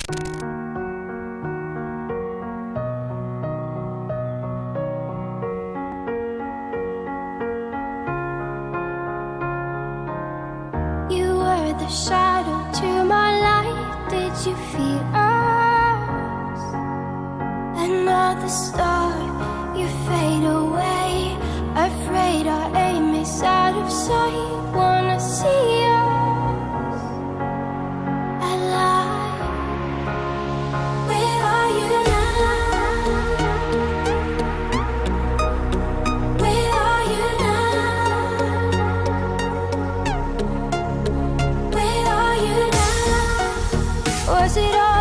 You were the shadow to my light. Did you feel us? Another star, you fade away. Afraid our aim is out of sight. Wanna see us alive. Where are you now? Where are you now? Where are you now? Was it all